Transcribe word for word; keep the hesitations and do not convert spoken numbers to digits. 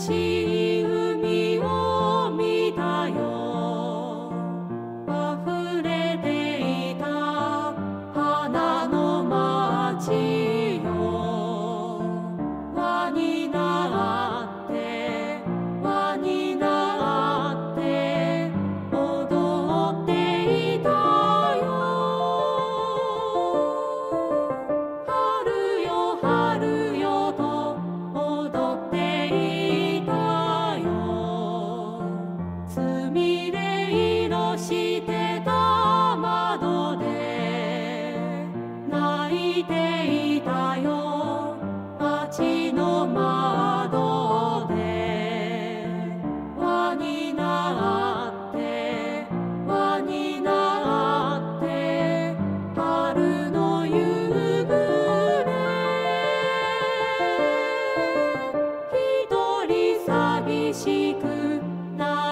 しい海を見たよ。溢れていた花の街よ。輪になって輪になって踊っていたよ。春よ春よと踊っていたよ。すみれ色してた窓で泣いていたよ。街の窓で輪になって輪になって春の夕暮れ。一人寂しく泣